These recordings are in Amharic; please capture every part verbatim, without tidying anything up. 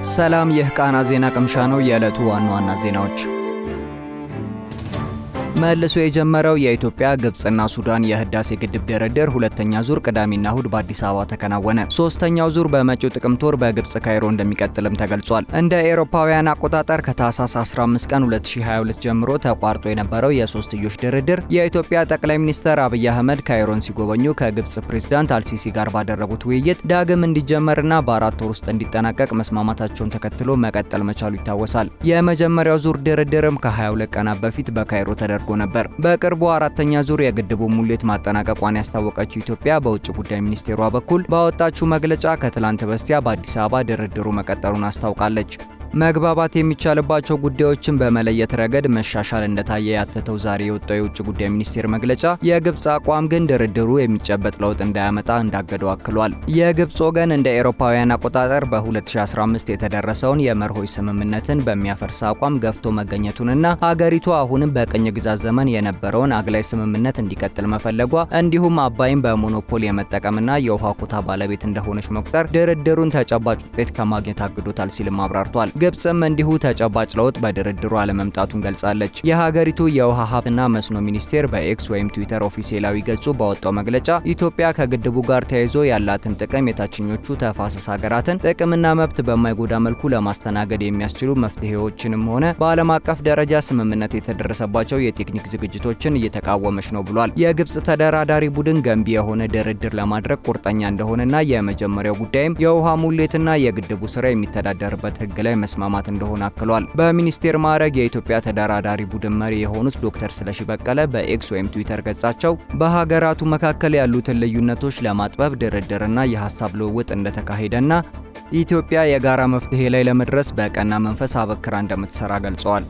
ሰላም የህቃና ዜና ቅምሻ ነው። የዕለቱ ዋና ዋና ዜናዎች መልሶ የጀመረው የኢትዮጵያ ግብጽና ሱዳን የህዳሴ ግድብ ድርድር ሁለተኛ ዙር ቅዳሜና እሁድ በአዲስ አበባ ተከናወነ። ሶስተኛው ዙር በመጪው ጥቅምት ወር በግብጽ ካይሮ እንደሚቀጥልም ተገልጿል። እንደ አውሮፓውያን አቆጣጠር ከታህሳስ አስራ አምስት ቀን ሁለት ሺህ ሃያ ሁለት ጀምሮ ተቋርጦ የነበረው የሶስትዮሽ ድርድር የኢትዮጵያ ጠቅላይ ሚኒስትር አብይ አህመድ ካይሮን ሲጎበኙ ከግብጽ ፕሬዝዳንት አልሲሲ ጋር ባደረጉት ውይይት ዳግም እንዲጀመርና በአራት ወር ውስጥ እንዲጠናቀቅ መስማማታቸውን ተከትሎ መቀጠል መቻሉ ይታወሳል። የመጀመሪያው ዙር ድርድርም ከ22 ቀናት በፊት በካይሮ ተደርጎ ነበር። በቅርቡ አራተኛ ዙር የግድቡ ሙሌት ማጠናቀቋን ያስታወቀችው ኢትዮጵያ በውጭ ጉዳይ ሚኒስቴሯ በኩል ባወጣችው መግለጫ ከትላንት በስቲያ በአዲስ አበባ ድርድሩ መቀጠሉን አስታውቃለች። መግባባት የሚቻልባቸው ጉዳዮችን በመለየት ረገድ መሻሻል እንደታየ ያተተው ዛሬ የወጣው የውጭ ጉዳይ ሚኒስቴር መግለጫ የግብጽ አቋም ግን ድርድሩ የሚጨበጥ ለውጥ እንዳያመጣ እንዳገደው አክሏል። የግብጽ ወገን እንደ አውሮፓውያን አቆጣጠር በ2015 የተደረሰውን የመርሆች ስምምነትን በሚያፈርስ አቋም ገፍቶ መገኘቱንና ሀገሪቱ አሁንም በቅኝ ግዛት ዘመን የነበረውን አግላይ ስምምነት እንዲቀጥል መፈለጓ እንዲሁም አባይን በሞኖፖል የመጠቀምና የውሃ ኮታ ባለቤት እንደሆነች መቁጠር ድርድሩን ተጨባጭ ውጤት ከማግኘት አግዶታል ሲልም አብራርቷል። ግብጽም እንዲሁ ተጨባጭ ለውጥ በድርድሩ አለመምጣቱን ገልጻለች። የሀገሪቱ የውሃ ሀብትና መስኖ ሚኒስቴር በኤክስ ወይም ትዊተር ኦፊሴላዊ ገጹ ባወጣው መግለጫ ኢትዮጵያ ከግድቡ ጋር ተያይዞ ያላትን ጥቅም የታችኞቹ ተፋሰስ ሀገራትን ጥቅምና መብት በማይጎዳ መልኩ ለማስተናገድ የሚያስችሉ መፍትሄዎችንም ሆነ በዓለም አቀፍ ደረጃ ስምምነት የተደረሰባቸው የቴክኒክ ዝግጅቶችን እየተቃወመች ነው ብሏል። የግብጽ ተደራዳሪ ቡድን ገንቢ የሆነ ድርድር ለማድረግ ቁርጠኛ እንደሆነና የመጀመሪያው ጉዳይም የውሃ ሙሌትና የግድቡ ስራ የሚተዳደርበት ህግ ላይ መስማማት እንደሆነ አክሏል። በሚኒስቴር ማዕረግ የኢትዮጵያ ተደራዳሪ ቡድን መሪ የሆኑት ዶክተር ስለሺ በቀለ በኤክስ ወይም ትዊተር ገጻቸው በሀገራቱ መካከል ያሉትን ልዩነቶች ለማጥበብ ድርድርና የሐሳብ ልውውጥ እንደተካሄደና ኢትዮጵያ የጋራ መፍትሄ ላይ ለመድረስ በቀና መንፈስ አበክራ እንደምትሰራ ገልጸዋል።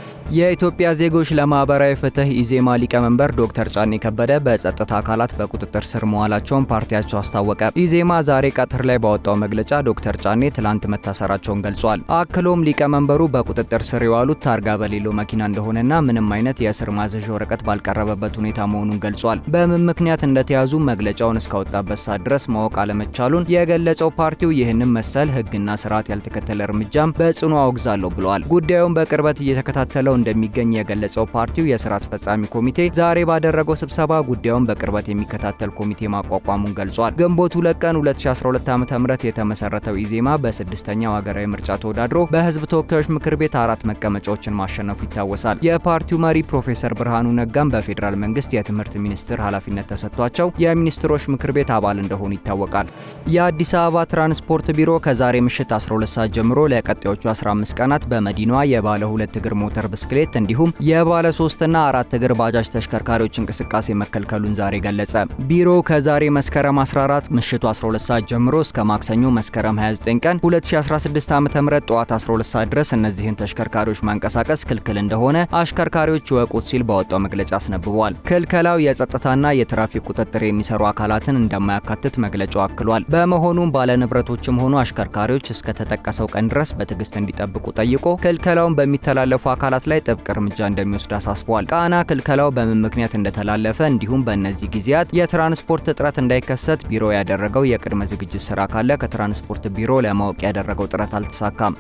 የኢትዮጵያ ዜጎች ለማህበራዊ ፍትህ ኢዜማ ሊቀመንበር ዶክተር ጫኔ ከበደ በጸጥታ አካላት በቁጥጥር ስር መዋላቸውን ፓርቲያቸው አስታወቀ። ኢዜማ ዛሬ ቀትር ላይ ባወጣው መግለጫ ዶክተር ጫኔ ትላንት መታሰራቸውን ገልጿል። አክሎም ሊቀመንበሩ በቁጥጥር ስር የዋሉት ታርጋ በሌለው መኪና እንደሆነና ምንም አይነት የእስር ማዘዣ ወረቀት ባልቀረበበት ሁኔታ መሆኑን ገልጿል። በምን ምክንያት እንደተያዙ መግለጫውን እስካወጣበት ሰዓት ድረስ ማወቅ አለመቻሉን የገለጸው ፓርቲው ይህንን መሰል ህግና ስርዓት ያልተከተለ እርምጃም በጽኑ አውግዛለሁ ብለዋል። ጉዳዩን በቅርበት እየተከታተለው እንደሚገኝ የገለጸው ፓርቲው የሥራ አስፈጻሚ ኮሚቴ ዛሬ ባደረገው ስብሰባ ጉዳዩን በቅርበት የሚከታተል ኮሚቴ ማቋቋሙን ገልጿል። ግንቦት ሁለት ቀን ሁለት ሺህ አስራ ሁለት ዓመተ ምህረት የተመሰረተው ኢዜማ በስድስተኛው ሀገራዊ ምርጫ ተወዳድሮ በህዝብ ተወካዮች ምክር ቤት አራት መቀመጫዎችን ማሸነፉ ይታወሳል። የፓርቲው መሪ ፕሮፌሰር ብርሃኑ ነጋም በፌዴራል መንግስት የትምህርት ሚኒስትር ኃላፊነት ተሰጥቷቸው የሚኒስትሮች ምክር ቤት አባል እንደሆኑ ይታወቃል። የአዲስ አበባ ትራንስፖርት ቢሮ ከዛሬ ምሽት አስራ ሁለት ሰዓት ጀምሮ ለቀጣዮቹ አስራ አምስት ቀናት በመዲናዋ የባለ ሁለት እግር ሞተር ብስክሌት እንዲሁም የባለ ሶስት እና አራት እግር ባጃጅ ተሽከርካሪዎች እንቅስቃሴ መከልከሉን ዛሬ ገለጸ። ቢሮው ከዛሬ መስከረም አስራ አራት ምሽቱ አስራ ሁለት ሰዓት ጀምሮ እስከ ማክሰኞ መስከረም ሃያ ዘጠኝ ቀን ሁለት ሺህ አስራ ስድስት ዓመተ ምህረት ጠዋት አስራ ሁለት ሰዓት ድረስ እነዚህን ተሽከርካሪዎች ማንቀሳቀስ ክልክል እንደሆነ አሽከርካሪዎች ይወቁት ሲል ባወጣው መግለጫ አስነብቧል። ክልከላው የጸጥታና የትራፊክ ቁጥጥር የሚሰሩ አካላትን እንደማያካትት መግለጫው አክሏል። በመሆኑም ባለንብረቶችም ሆኑ አሽከርካሪዎች እስከ ተጠቀሰው ቀን ድረስ በትዕግስት እንዲጠብቁ ጠይቆ ክልከላውን በሚተላለፉ አካላት ላይ ጥብቅ እርምጃ እንደሚወስድ አሳስቧል። ቃና ክልከላው በምን ምክንያት እንደተላለፈ እንዲሁም በእነዚህ ጊዜያት የትራንስፖርት እጥረት እንዳይከሰት ቢሮ ያደረገው የቅድመ ዝግጅት ስራ ካለ ከትራንስፖርት ቢሮ ለማወቅ ያደረገው ጥረት አልተሳካም።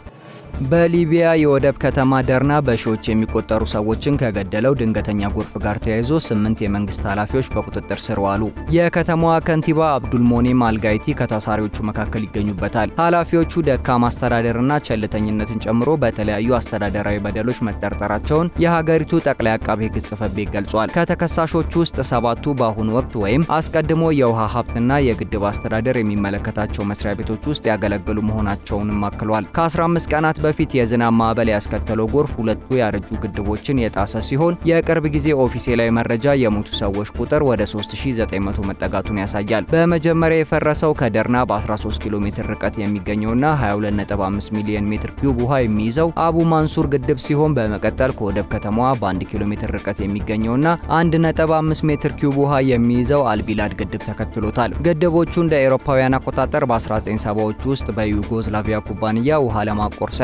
በሊቢያ የወደብ ከተማ ደርና በሺዎች የሚቆጠሩ ሰዎችን ከገደለው ድንገተኛ ጎርፍ ጋር ተያይዞ ስምንት የመንግስት ኃላፊዎች በቁጥጥር ስር ዋሉ። የከተማዋ ከንቲባ አብዱል ሞኔም አልጋይቲ ከታሳሪዎቹ መካከል ይገኙበታል። ኃላፊዎቹ ደካማ አስተዳደርና ቸልተኝነትን ጨምሮ በተለያዩ አስተዳደራዊ በደሎች መጠርጠራቸውን የሀገሪቱ ጠቅላይ አቃቤ ሕግ ጽሕፈት ቤት ገልጿል። ከተከሳሾቹ ውስጥ ሰባቱ በአሁኑ ወቅት ወይም አስቀድሞ የውሃ ሀብትና የግድብ አስተዳደር የሚመለከታቸው መስሪያ ቤቶች ውስጥ ያገለገሉ መሆናቸውንም አክሏል። ከአስራ አምስት ቀናት በፊት የዝናብ ማዕበል ያስከተለው ጎርፍ ሁለቱ ያረጁ ግድቦችን የጣሰ ሲሆን የቅርብ ጊዜ ኦፊሴላዊ መረጃ የሞቱ ሰዎች ቁጥር ወደ ሶስት ሺህ ዘጠኝ መቶ መጠጋቱን ያሳያል። በመጀመሪያ የፈረሰው ከደርና በ13 ኪሎ ሜትር ርቀት የሚገኘውና ሃያ ሁለት ነጥብ አምስት ሚሊዮን ሜትር ኪዩብ ውሃ የሚይዘው አቡ ማንሱር ግድብ ሲሆን በመቀጠል ከወደብ ከተማዋ በአንድ ኪሎ ሜትር ርቀት የሚገኘውና አንድ ነጥብ አምስት ሜትር ኪዩብ ውሃ የሚይዘው አልቢላድ ግድብ ተከትሎታል። ግድቦቹ እንደ አውሮፓውያን አቆጣጠር በ1970ዎቹ ውስጥ በዩጎዝላቪያ ኩባንያ ውሃ ለማቆር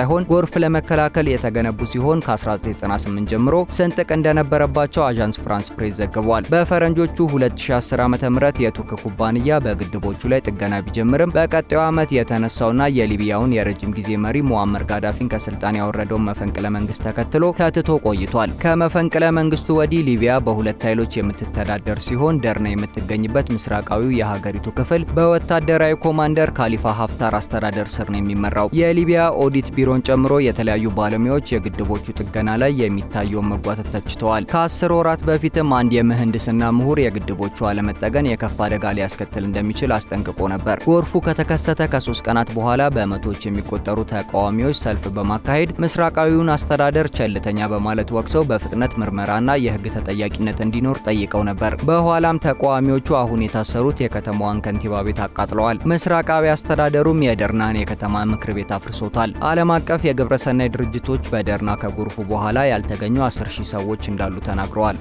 ሳይሆን ጎርፍ ለመከላከል የተገነቡ ሲሆን ከ1998 ጀምሮ ስንጥቅ እንደነበረባቸው አጃንስ ፍራንስ ፕሬስ ዘግቧል። በፈረንጆቹ ሁለት ሺህ አስር ዓመተ ምህረት የቱርክ ኩባንያ በግድቦቹ ላይ ጥገና ቢጀምርም በቀጣዩ ዓመት የተነሳውና የሊቢያውን የረጅም ጊዜ መሪ ሙአመር ጋዳፊን ከስልጣን ያወረደው መፈንቅለ መንግስት ተከትሎ ተትቶ ቆይቷል። ከመፈንቅለ መንግስቱ ወዲህ ሊቢያ በሁለት ኃይሎች የምትተዳደር ሲሆን ደርና የምትገኝበት ምስራቃዊው የሀገሪቱ ክፍል በወታደራዊ ኮማንደር ካሊፋ ሀፍታር አስተዳደር ስር ነው የሚመራው። የሊቢያ ኦዲት ቢሮን ጨምሮ የተለያዩ ባለሙያዎች የግድቦቹ ጥገና ላይ የሚታየውን መጓተት ተችተዋል። ከአስር ወራት በፊትም አንድ የምህንድስና ምሁር የግድቦቹ አለመጠገን የከፋ አደጋ ሊያስከትል እንደሚችል አስጠንቅቆ ነበር። ጎርፉ ከተከሰተ ከሶስት ቀናት በኋላ በመቶዎች የሚቆጠሩ ተቃዋሚዎች ሰልፍ በማካሄድ ምስራቃዊውን አስተዳደር ቸልተኛ በማለት ወቅሰው በፍጥነት ምርመራና የህግ ተጠያቂነት እንዲኖር ጠይቀው ነበር። በኋላም ተቃዋሚዎቹ አሁን የታሰሩት የከተማዋን ከንቲባ ቤት አቃጥለዋል። ምስራቃዊ አስተዳደሩም የደርናን የከተማ ምክር ቤት አፍርሶታል። ዓለም አቀፍ የግብረሰናይ ድርጅቶች በደርና ከጎርፉ በኋላ ያልተገኙ አስር ሺህ ሰዎች እንዳሉ ተናግረዋል።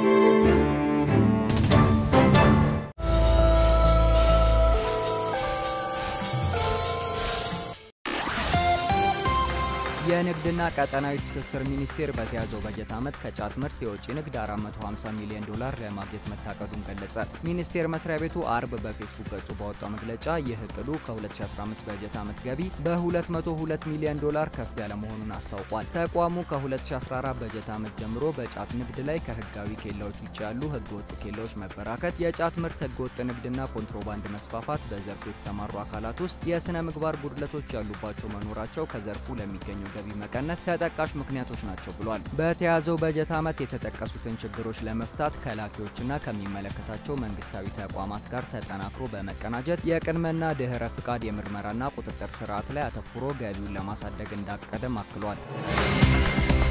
የንግድና ቀጠናዊ ትስስር ሚኒስቴር በተያዘው በጀት ዓመት ከጫት ምርት የውጭ ንግድ አራት መቶ ሃምሳ ሚሊዮን ዶላር ለማግኘት መታቀዱን ገለጸ። ሚኒስቴር መስሪያ ቤቱ አርብ በፌስቡክ ገጹ ባወጣው መግለጫ ይህ እቅዱ ከ2015 በጀት ዓመት ገቢ በ202 ሚሊዮን ዶላር ከፍ ያለ መሆኑን አስታውቋል። ተቋሙ ከ2014 በጀት ዓመት ጀምሮ በጫት ንግድ ላይ ከህጋዊ ኬላዎች ውጭ ያሉ ህገወጥ ኬላዎች መበራከት፣ የጫት ምርት ህገወጥ ንግድና ኮንትሮባንድ መስፋፋት፣ በዘርፉ የተሰማሩ አካላት ውስጥ የስነ ምግባር ጉድለቶች ያሉባቸው መኖራቸው ከዘርፉ ለሚገኙ ገቢ መቀነስ ተጠቃሽ ምክንያቶች ናቸው ብሏል። በተያዘው በጀት ዓመት የተጠቀሱትን ችግሮች ለመፍታት ከላኪዎችና ከሚመለከታቸው መንግስታዊ ተቋማት ጋር ተጠናክሮ በመቀናጀት የቅድመና ድህረ ፍቃድ የምርመራና ቁጥጥር ስርዓት ላይ አተኩሮ ገቢውን ለማሳደግ እንዳቀደም አክሏል።